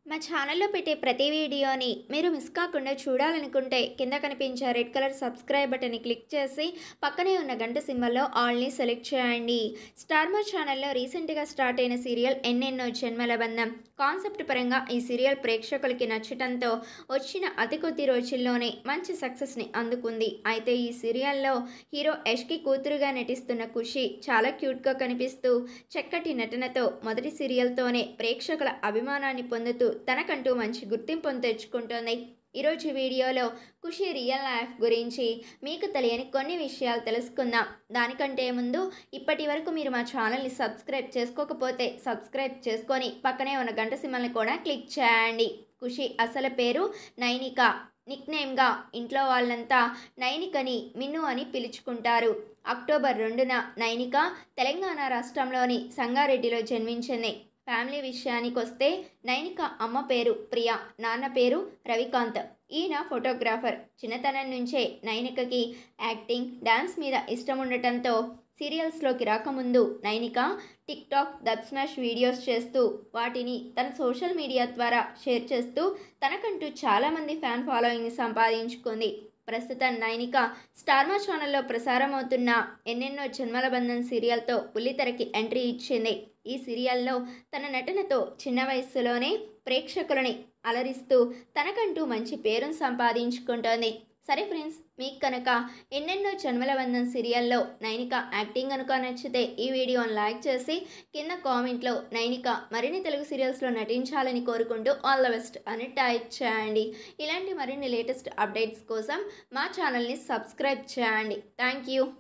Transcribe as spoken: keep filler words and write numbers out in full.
మా ఛానల్లో పెట్టే ప్రతి వీడియోని మీరు మిస్ కాకుండా చూడాలనుకుంటే కింద కనిపించే రెడ్ కలర్ సబ్స్క్రైబ్ బటన్ని క్లిక్ చేసి పక్కనే ఉన్న గంట సింబల్లో ఆల్ని సెలెక్ట్ చేయండి. స్టార్ మా ఛానల్లో రీసెంట్గా స్టార్ట్ అయిన సీరియల్ ఎన్నెన్నో జన్మల బంధం కాన్సెప్ట్ పరంగా ఈ సీరియల్ ప్రేక్షకులకి నచ్చటంతో వచ్చిన అతి కొద్ది రోజుల్లోనే మంచి సక్సెస్ని అందుకుంది. అయితే ఈ సీరియల్లో హీరో యష్కి కూతురుగా నటిస్తున్న కుషి చాలా క్యూట్గా కనిపిస్తూ చక్కటి నటనతో మొదటి సీరియల్తోనే ప్రేక్షకుల అభిమానాన్ని పొందుతూ తనకంటూ మంచి గుర్తింపును తెచ్చుకుంటోంది. ఈరోజు వీడియోలో కుషి రియల్ లైఫ్ గురించి మీకు తెలియని కొన్ని విషయాలు తెలుసుకుందాం. దానికంటే ముందు ఇప్పటి వరకు మీరు మా ఛానల్ని సబ్స్క్రైబ్ చేసుకోకపోతే సబ్స్క్రైబ్ చేసుకొని పక్కనే ఉన్న గంట సింబల్ని కూడా క్లిక్ చేయండి. కుషి అసలు పేరు నైనిక. నిక్నేమ్గా ఇంట్లో వాళ్ళంతా నైనికని మిన్ను అని పిలుచుకుంటారు. అక్టోబర్ రెండున నైనిక తెలంగాణ రాష్ట్రంలోని సంగారెడ్డిలో జన్మించింది. ఫ్యామిలీ విషయానికి వస్తే నైనిక అమ్మ పేరు ప్రియా, నాన్న పేరు రవికాంత్. ఈయన ఫోటోగ్రాఫర్. చిన్నతనం నుంచే నైనికకి యాక్టింగ్, డాన్స్ మీద ఇష్టం ఉండటంతో సీరియల్స్లోకి రాకముందు Nainika TikTok, Dubsmash videos చేస్తూ వాటిని తన సోషల్ మీడియా ద్వారా షేర్ చేస్తూ తనకంటూ చాలామంది ఫ్యాన్ ఫాలోయింగ్ని సంపాదించుకుంది. ప్రస్తుతం నైనిక స్టార్ మా ఛానల్లో ప్రసారం అవుతున్న ఎన్నెన్నో జన్మల బంధం సీరియల్తో బుల్లితెరకి ఎంట్రీ ఇచ్చింది. ఈ సీరియల్లో తన నటనతో చిన్న వయస్సులోనే ప్రేక్షకులని అలరిస్తూ తనకంటూ మంచి పేరును సంపాదించుకుంటోంది. సరే ఫ్రెండ్స్, మీకు కనుక ఎన్నెన్నో జన్మల బంధం సీరియల్లో నైనిక యాక్టింగ్ కనుక నచ్చితే ఈ వీడియోని లైక్ చేసి కింద కామెంట్లో నైనిక మరిన్ని తెలుగు సీరియల్స్లో నటించాలని కోరుకుంటూ ఆల్ ద బెస్ట్ అని టైప్ చేయండి. ఇలాంటి మరిన్ని లేటెస్ట్ అప్డేట్స్ కోసం మా ఛానల్ని సబ్స్క్రైబ్ చేయండి. Thank you.